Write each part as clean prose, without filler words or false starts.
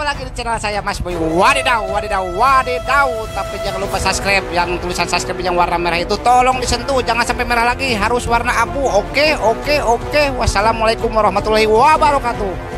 Ketemu lagi di channel saya Mas Boy. Wadidaw, wadidaw, wadidaw. Tapi jangan lupa subscribe. Yang tulisan subscribe yang warna merah itu tolong disentuh. Jangan sampai merah lagi, harus warna abu. Oke, oke, oke. Wassalamualaikum warahmatullahi wabarakatuh.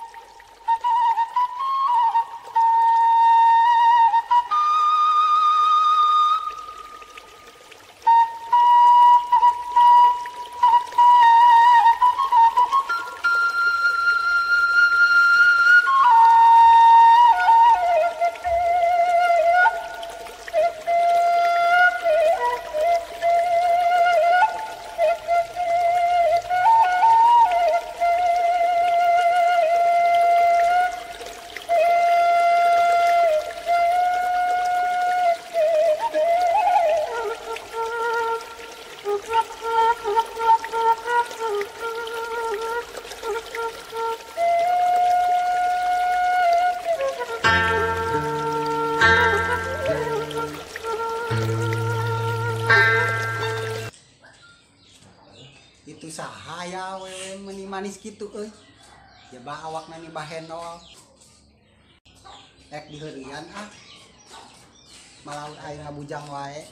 Itu sahaya wewe meni manis gitu ya bah awak nani bahenol ek diherian malaut air ngabujang wae.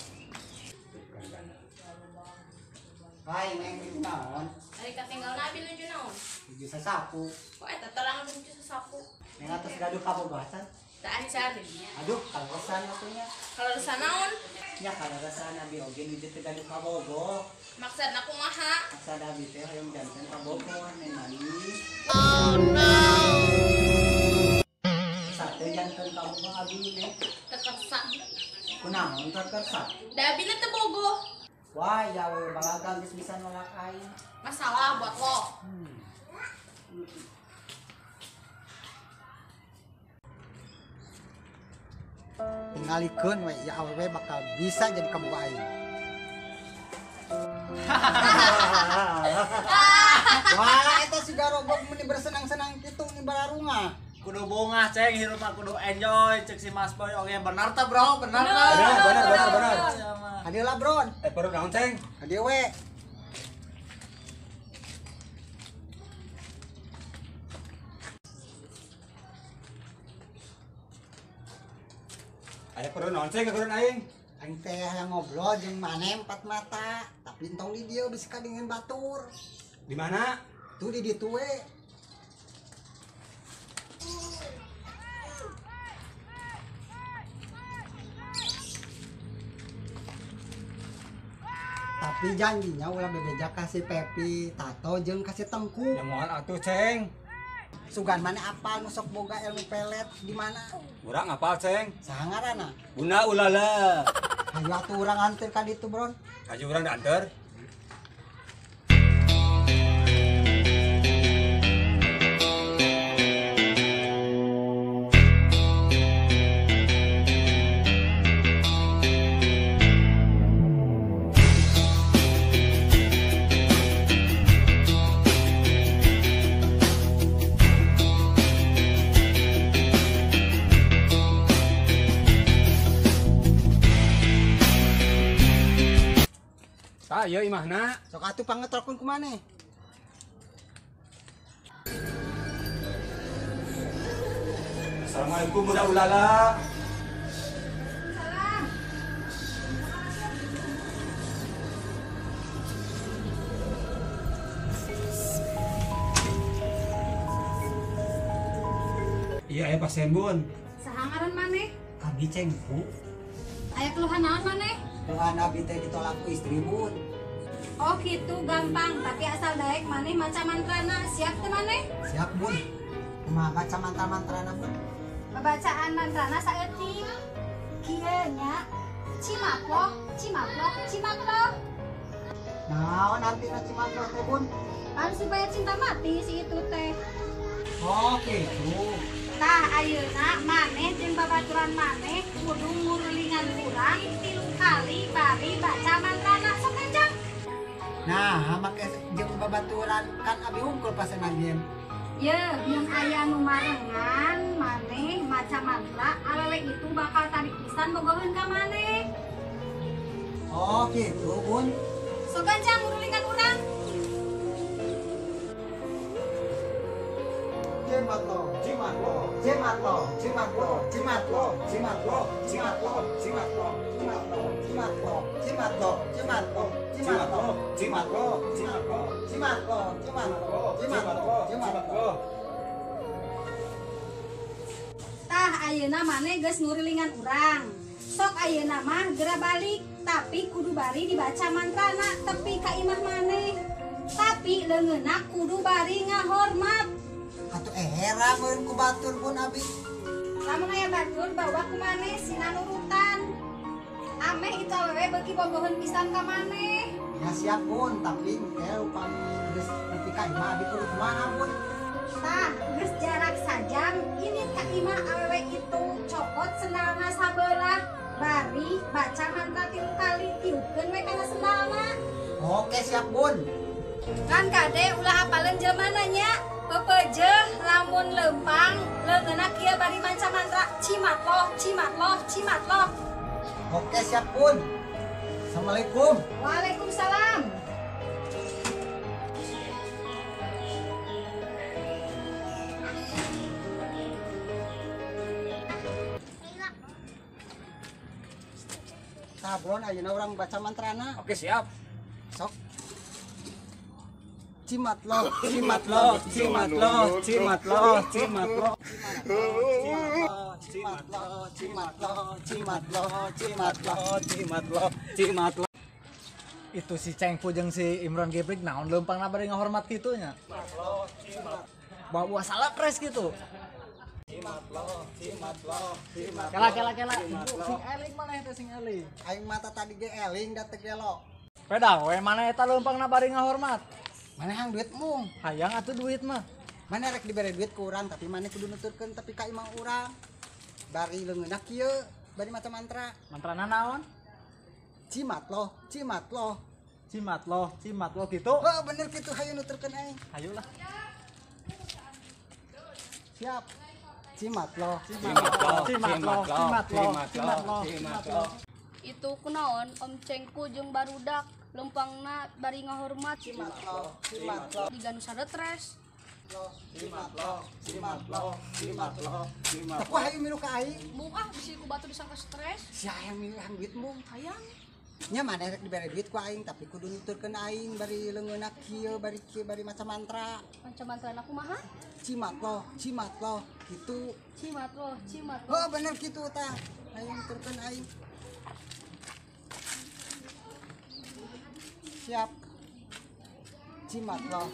Hai neng itu naon Ari katinggal nabi nuju naon nuju sasapu kok eta terang nuju sasapu neng atas gaduh kabogasan da ancari aduh kalesan atunya kalau rasa naon nya kalesan abi oge nuju teh gaduh kabogo maksudna kumaha asa abi teh hoyong janten kabogo neng manis. oh no Sate janten kabogo abi neng tekersa kunaon terkersa da abina teu bogo wah ya we balagang geus bisa nolak aing. masalah buat lo Tingalikeun we ya awewe bakal bisa jadi kabogo aing. Wah eta siga robok meni bersenang-senang kitu ni balarunga. Kudu bunga ceng hirup mah kudu enjoy cek si Mas Boy oke benar teh bro benar teh Benar. Hadiah lah bro. perut naon ceng Hadiah we. ada perut naon ceng kurun aing Aing teh hayang ngobrol jeung maneh empat mata, tapi entong di dieu bisa kadingen batur. di mana Tuh di ditu we. Tapi janjinya ulah bebeja kasih Pepi, Tato jeung kasih Tengku. ya mohon atuh ceng Sugan mana apal nu sok boga ilmu pelet di mana? urang apal ceng Sahangarana. Bunda ulala Hayu atuh urang anteur ka ditu, Bron. kaju urang diantar iya imahna Sok atuh pangetrokun ku maneh. Assalamualaikum Bunda ulala iya pasien bun sahangaran maneh Abi cengku. aya keluhan naon maneh Tuhan abi teh ditolak ku istri bun. oh gitu gampang tapi asal daek maneh maca mantrana siap teu maneh Siap bun. Kumaha baca mantra-mantrana bun? pembacaan mantrana saeutik kieu nya cimaploh cimaploh cimaploh Naon artina cimaploh teh bun? kan supaya cinta mati si itu teh Oh gitu. tah ayeuna maneh jeung babaturan maneh kudu ngurulingan urang 3 kali bari baca mantrana sok kencang Nah, make jeung babaturan kan abi hungkul pas nagieun. ye mun aya nu marengan maneh maca mantra alele itu bakal tarik pisan bogoheun ka maneh Oh gitu bun. sok kencang ngurulingan urang Jeung jimat lo, jimat lo, jimat lo, jimat lo, jimat lo, jimat lo, jimat lo, jimat lo, jimat lo, jimat lo, jimat lo, jimat lo, jimat lo, jimat lo, jimat lo, jimat lo, jimat lo, jimat lo, jimat lo. Tah ayeuna maneh geus ngurilingan urang. Sok ayeuna mah gera balik, tapi kudu bari dibaca mantrana tepi ka imah maneh. Tapi leungeunna kudu bari ngahormat. Atuh era meureun ku batur pun abi. Lamun aya batur bawa ku maneh sina nurutan. Ameh itu awewe beuki bogoheun pisan ka maneh. Ya siap pun, tapi upami geus nepi ka imah abi kudu kumaha pun. Tah geus jarak sajam ini ka imah awewe itu copot sendalna sabelah. Bari baca mantra 3 kali tiupkeun we kana sendalna. Oke siap pun. Kan kade ulah hafaleun jelema nya. Pepeujeuh lamun leumpang leungeunna kieu bari maca mantra cimatloh cimatloh cimatloh. Oke siap pun. Assalamualaikum. Waalaikumsalam. Sabron ayeuna urang baca mantrana. Oke, siap. Sok. Cimatloh, cimatloh, cimatloh, cimatloh, cimatloh. Cimatloh, cimatloh, cimatloh, cimatloh, cimatloh, cimatloh. Itu si Cengpu jeung si Imron Gebrik naon leumpangna bari ngahormat kitu nya. Bawa salah pres gitu. Cimatloh, cimatloh, Kela. Sing eling maneh teh sing eling. Aing mata tadi ge eling da teu gelo. Pedang we maneh eta leumpangna bari ngahormat. Manehang duitmu. Hayang atuh duit mah. Maneh rek dibere duit ku urang tapi maneh kudu nuturkeun tapi ka imah urang. Bari leungeunna kieu bari maca mantra. Mantrana naon? Cimatloh, cimatloh. Cimatloh gitu. Oh bener kitu hayu nuturkeun aing. Hayu lah. Siap. Cimatloh, Cimatloh. Itu kunaon Om Cengku jeung barudak lempangna bari ngahormat cimatloh, cimatloh, diganu saretres. cimatloh. Aku hayu milu ka aing. Mung bisi ku batu disangka stres. Si hayang milu hang duitmu. Hayang. Nya maneh rek dibere duit ku aing tapi kudu nuturkeun aing bari leungeunna kieu bari maca mantra. Manca mantrana kumaha? Cimatloh gitu. Cimatloh. Oh bener gitu tah. Aing nuturkeun aing. Siap. Cimatloh.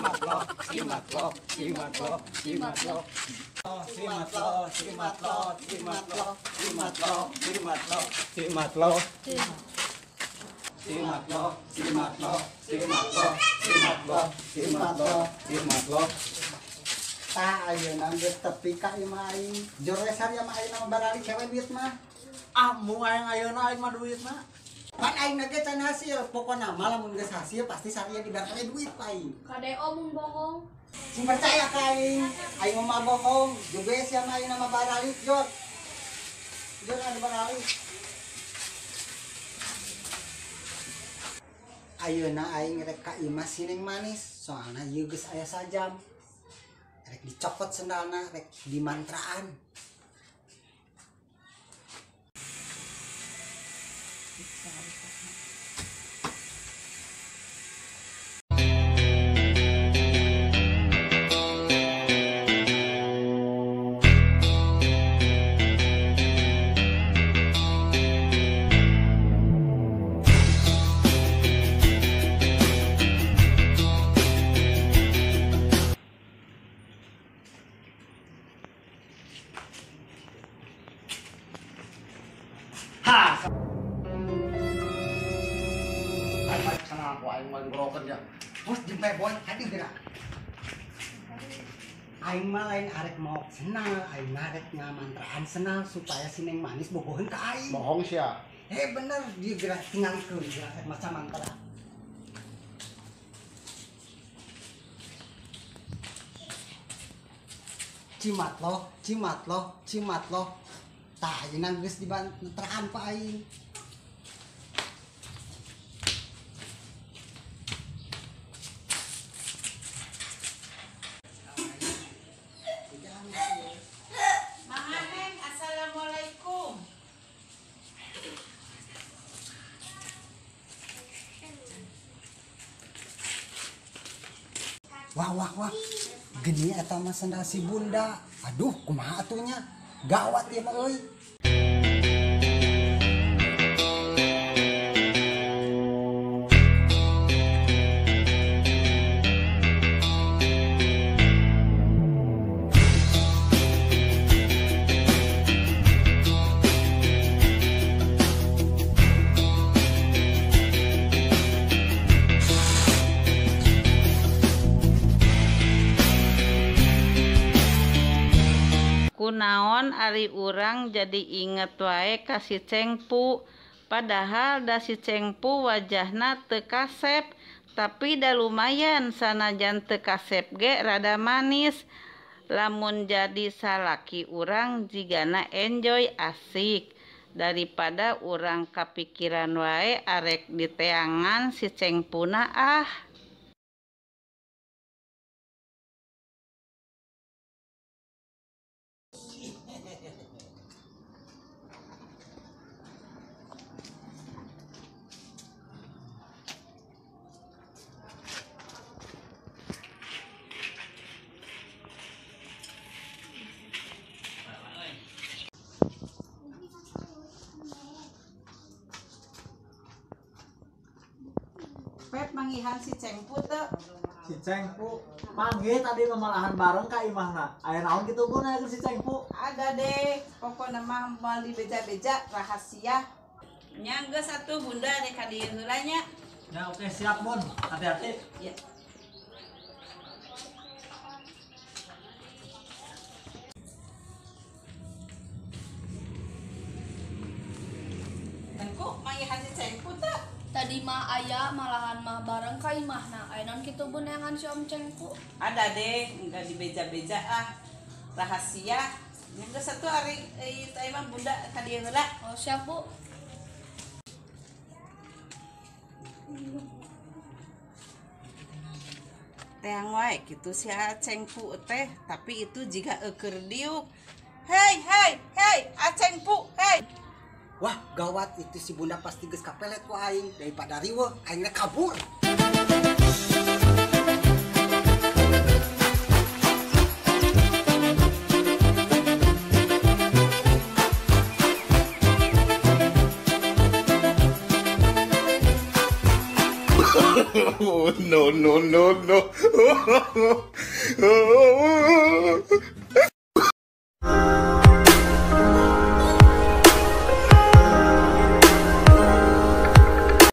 Tah ayeuna geus tepi ka imah aing. Joresar ya mah ayeuna barali cewek duit mah. Amu ayeuna aing mah duit mah. Pan aing ge can hasil, pokona mah lamun geus hasil pasti saria dibakar duit ka aing. KDO mung bohong. Sing percaya ka aing, aing mah bohong. Juga sia mah ayeuna mah barali jor. Jor ada barali. Ayeuna aing rek ka imah sineng manis, soalna ieu geus aya sajam. Rek dicopot sendalna, rek dimantraan. Sana aku aing mah broken ya. Bos jempe boy hadi gerak. Aing mah lain arek mau senal, aing mah arek ngamantraan senal supaya si Neng Manis bogoheun ka aing. Bohong sia. Bener dia gerak tinggal ke gerak macam mantra. Cimatloh. Tah ayeuna geus dibantraan pa aing. wah. Geni eta mah sendal si bunda. Aduh, kumaha atunya? Gawat ya mah euy. Kunaon ari urang jadi inget wae ka si Cengpu, padahal da si Cengpu wajahna teu kasep, tapi da lumayan sanajan teu kasep ge rada manis. Lamun jadi salaki urang jigana enjoy asik daripada urang kapikiran wae arek diteangan si Cengpuna ah. Pep manggihan si Cengpu teh. Si Cengpu panggil tadi memalahan bareng ka imahna. Aya naon kitu pun aya si Cengpu. Ada deh, pokoknya mah mau dibeja-beja rahasia. Nya geus satu bunda deh ka dieu heula nya. Ya oke siap Mun. Hati-hati. Ya. Tengku manggihan si Cengpu teh. Tadi mah aya malahan mah bareng ka imahna. Aya naon kitu beunangan si Om Cengku? Ada deh, enggak dibeja-beja ah. Rahasia. Nya geus satu ari teh mah bunda ka dieu heula. Oh siap Bu. Teang wae kitu si Cengpu teh, tapi itu jika eukeur diuk. Hei, Cengpu, hei. Wah, gawat itu si bunda pasti geus kapelet ku aing daripada riweuh aing kabur. Oh, no.